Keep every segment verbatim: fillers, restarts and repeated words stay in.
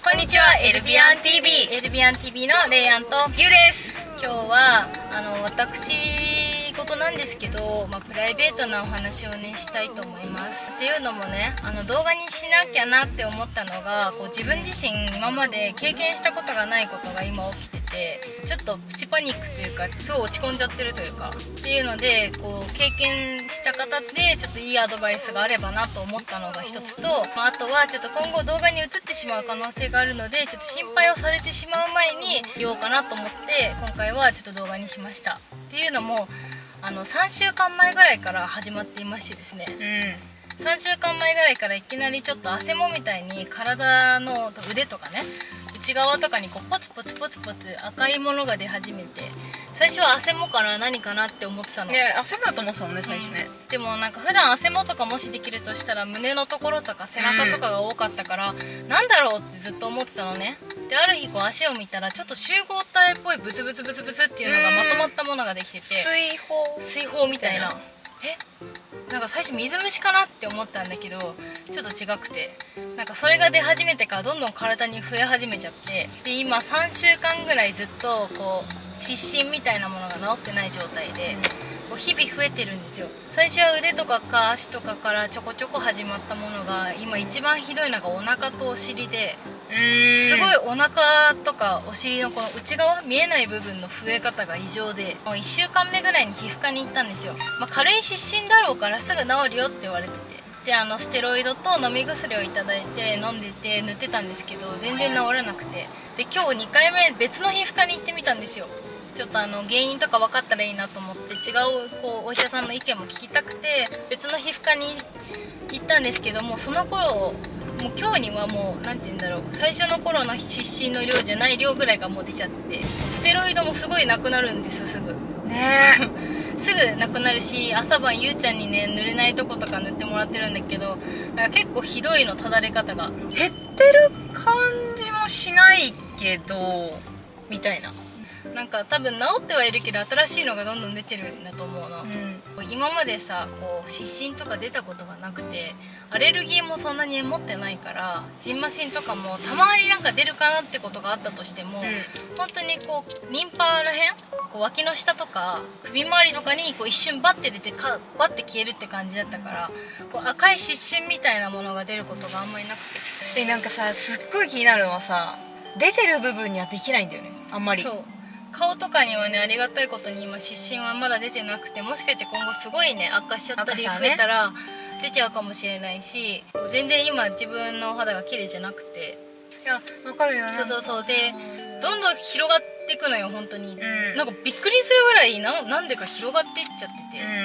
こんにちは、エルビアン ティービー エルビアン ティービー のレイアンとゆうです。 今日はあの私事なんですけど、まあ、プライベートなお話をねしたいと思います。っていうのもね、あの動画にしなきゃなって思ったのが、こう自分自身今まで経験したことがないことが今起きてて、ちょっとプチパニックというかすごい落ち込んじゃってるというかっていうので、こう経験した方でちょっといいアドバイスがあればなと思ったのが一つと、まあ、あとはちょっと今後動画に映ってしまう可能性があるので、ちょっと心配をされてしまう前に言おうかなと思って今回はちょっと動画にしました。っていうのもあのさんしゅうかんまえぐらいから始まっていましてですね、うん、さんしゅうかんまえぐらいからいきなりちょっと汗もみたいに体の腕とかね、内側とかにこうポツポツポツポツ赤いものが出始めて、最初は汗もかな何かなって思ってたの。 ね、汗もだと思ってたもんね最初ね、 うん、でもなんか普段汗もとかもしできるとしたら胸のところとか背中とかが多かったから、うん、なんだろうってずっと思ってたのね。である日こう足を見たらちょっと集合体っぽいブツブツブツブツっていうのがまとまったものができてて、 水泡水泡みたいな、えなんか最初水虫かなって思ったんだけどちょっと違くて、なんかそれが出始めてからどんどん体に増え始めちゃって、で今さんしゅうかんぐらいずっとこう湿疹みたいなものが治ってない状態で、こう日々増えてるんですよ。最初は腕とかか足とかからちょこちょこ始まったものが、今一番ひどいのがお腹とお尻で、すごいお腹とかお尻のこの内側見えない部分の増え方が異常で、もういっしゅうかんめぐらいに皮膚科に行ったんですよ。まあ、軽い湿疹だろうからすぐ治るよって言われてて、であのステロイドと飲み薬をいただいて飲んでて塗ってたんですけど全然治らなくて、で今日にかいめ別の皮膚科に行ってみたんですよ。ちょっとあの原因とか分かったらいいなと思って違うこうお医者さんの意見も聞きたくて別の皮膚科に行ったんですけども、その頃もう今日にはもう何て言うんだろう、最初の頃の湿疹の量じゃない量ぐらいがもう出ちゃって、ステロイドもすごいなくなるんですよすぐねすぐなくなるし、朝晩ゆうちゃんにね塗れないとことか塗ってもらってるんだけど、なんか結構ひどいの、ただれ方が減ってる感じもしないけどみたいな、 なんか多分治ってはいるけど新しいのがどんどん出てるんだと思うの、うん、今までさこう湿疹とか出たことがなくて、アレルギーもそんなに持ってないから、ジンマシンとかもたまになんか出るかなってことがあったとしても、うん、本当にこうリンパらへん、こう脇の下とか首周りとかにこう一瞬バッて出てかバッて消えるって感じだったから、こう赤い湿疹みたいなものが出ることがあんまりなくて、でなんかさすっごい気になるのはさ、出てる部分にはできないんだよねあんまり。 そう、顔とかにはねありがたいことに今湿疹はまだ出てなくて、もしかして今後すごいね悪化しちゃったり増えたら出ちゃうかもしれないし、全然今自分のお肌が綺麗じゃなくて、 いや分かるよね。 そうそうそう、でどんどん広がっていくのよ本当に、うん、なんかびっくりするぐらい な, なんでか広がっていっちゃってて、うん、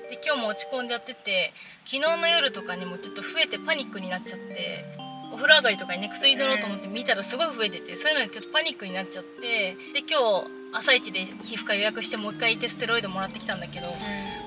で今日も落ち込んじゃってて、昨日の夜とかにもちょっと増えてパニックになっちゃって、お風呂上がりとかにね薬塗ろうと思って見たらすごい増えてて、そういうのでちょっとパニックになっちゃって、で今日朝一で皮膚科予約してもう一回行ってステロイドもらってきたんだけど、うん、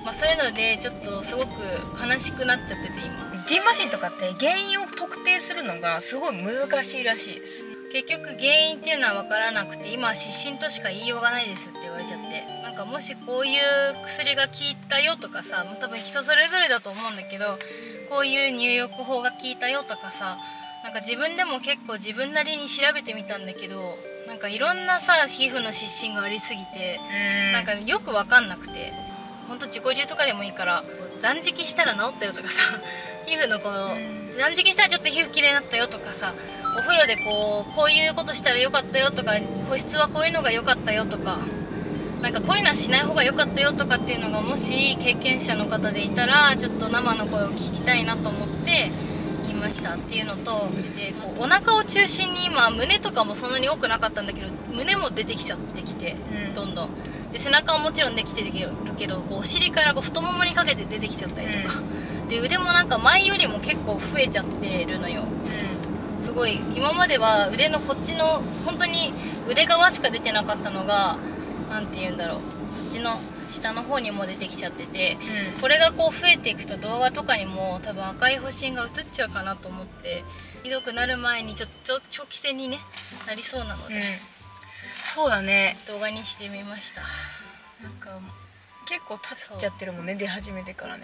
まあ、そういうのでちょっとすごく悲しくなっちゃってて今。 ジンマシンとかって原因を特定するのがすごい難しいらしいです。 結局原因っていうのは分からなくて、今は湿疹としか言いようがないですって言われちゃって、なんかもしこういう薬が効いたよとかさ、多分人それぞれだと思うんだけど、こういう入浴法が効いたよとかさ、なんか自分でも結構自分なりに調べてみたんだけど、なんかいろんなさ皮膚の湿疹がありすぎて、なんかよく分かんなくて、ほんと自己流とかでもいいから断食したら治ったよとかさ、皮膚のこう断食したらちょっと皮膚きれいになったよとかさ、お風呂でこうこういうことしたらよかったよとか、保湿はこういうのが良かったよとか、なんかこういうのはしない方が良かったよとかっていうのがもし経験者の方でいたら、ちょっと生の声を聞きたいなと思って言いましたっていうのと、でこうお腹を中心に今胸とかもそんなに多くなかったんだけど、胸も出てきちゃってきて、うん、どんどんで背中はもちろんできてるけど、こうお尻からこう太ももにかけて出てきちゃったりとか、うん、で腕もなんか前よりも結構増えちゃってるのよ、うん、すごい今までは腕のこっちの本当に腕側しか出てなかったのが、なんて言うんだろう、こっちの下の方にも出てきちゃってて、うん、これがこう増えていくと動画とかにも多分赤い発疹が映っちゃうかなと思って、ひどくなる前にちょっと長期戦に、ね、なりそうなので、うん、 そうだね、 動画にしてみました。 なんか結構経っちゃってるもんね、出始めてからね。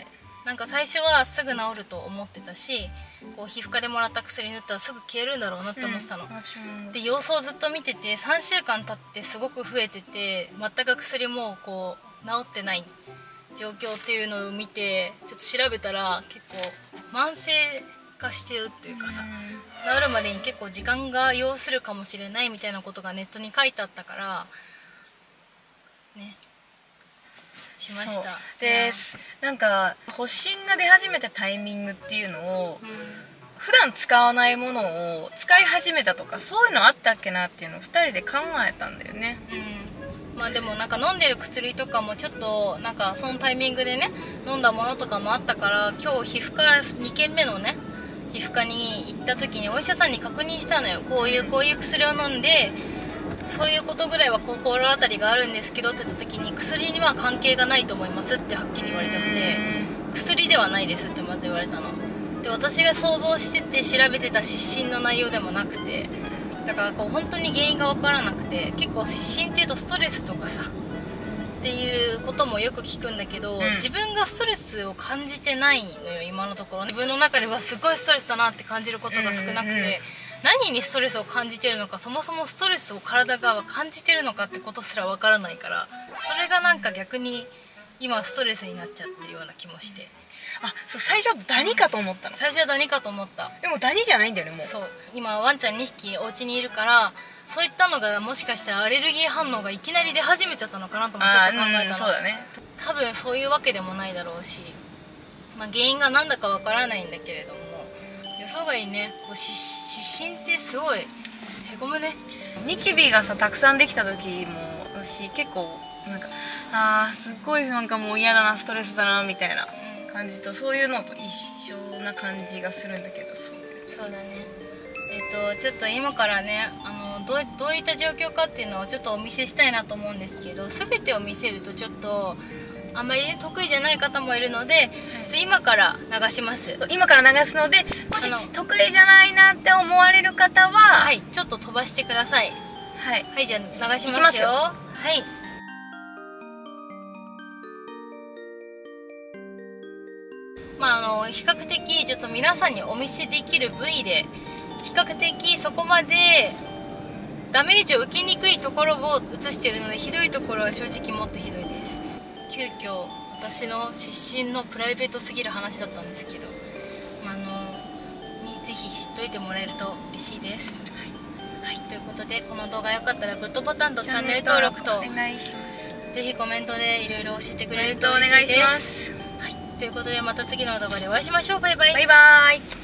なんか最初はすぐ治ると思ってたし、こう皮膚科でもらった薬塗ったらすぐ消えるんだろうなって思ってたの、うん、で様子をずっと見ててさんしゅうかん経ってすごく増えてて、全く薬もこう治ってない状況っていうのを見てちょっと調べたら結構慢性化してるっていうかさ、治るまでに結構時間が要するかもしれないみたいなことがネットに書いてあったからね、しました。 で、なんか発疹が出始めたタイミングっていうのを、うん、普段使わないものを使い始めたとかそういうのあったっけなっていうのをふたりで考えたんだよね。 うん、まあでもなんか飲んでる薬とかもちょっとなんかそのタイミングでね飲んだものとかもあったから、今日皮膚科にけんめのね皮膚科に行った時にお医者さんに確認したのよ。こういうこういう薬を飲んでそういうことぐらいは心当たりがあるんですけどって言った時に、薬には関係がないと思いますってはっきり言われちゃって、薬ではないですってまず言われたので、私が想像してて調べてた湿疹の内容でもなくて、だからこう本当に原因が分からなくて、結構湿疹っていうとストレスとかさっていうこともよく聞くんだけど、うん、自分がストレスを感じてないのよ今のところ。自分の中ではすごいストレスだなって感じることが少なくて、うんうんうん、何にストレスを感じてるのか、そもそもストレスを体が感じてるのかってことすらわからないから、それがなんか逆に今ストレスになっちゃってるような気もして。 あ、そう、最初はダニかと思ったの。 最初はダニかと思った。 でもダニじゃないんだよね、もう。 そう、今ワンちゃんにひきお家にいるから、そういったのがもしかしたらアレルギー反応がいきなり出始めちゃったのかなともちょっと考えたの。 そうだね。 多分そういうわけでもないだろうし、まあ、原因が何だかわからないんだけれども、予想外にね、こう湿疹ってすごいへこむね。 ニキビがさたくさんできた時も私結構なんかあーすっごいなんかもう嫌だな、ストレスだなみたいな感じと、そういうのと一緒な感じがするんだけど。そうそうだね。えっとちょっと今からね、あのどう、どういった状況かっていうのをちょっとお見せしたいなと思うんですけど、全てを見せるとちょっとあんまり、ね、得意じゃない方もいるので、うん、今から流します。 今から流すので、もし得意じゃないなって思われる方は、 はい、ちょっと飛ばしてください。 はい、 はい、じゃあ流しますよ。はい。まああの比較的ちょっと皆さんにお見せできる部位で、比較的そこまでダメージを受けにくいところを映しているので、ひどいところは正直もっとひどいです。急遽私の湿疹のプライベートすぎる話だったんですけど、まあ、あのにぜひ知っといてもらえると嬉しいです。はい、はい、ということでこの動画よかったらグッドボタンとチャンネル登録とお願いします。 ぜひコメントでいろいろ教えてくれると嬉しいです。はい、ということでまた次の動画でお会いしましょう。バイバイ。 バイバイ。